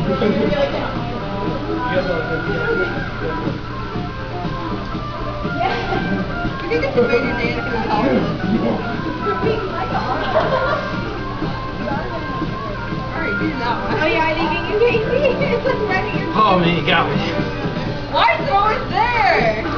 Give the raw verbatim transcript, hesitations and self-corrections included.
You think it's a way to dance in the house? Alright, do that one. Oh yeah, I think you can see. It's like right at your Oh man, you got me. Why throw it there?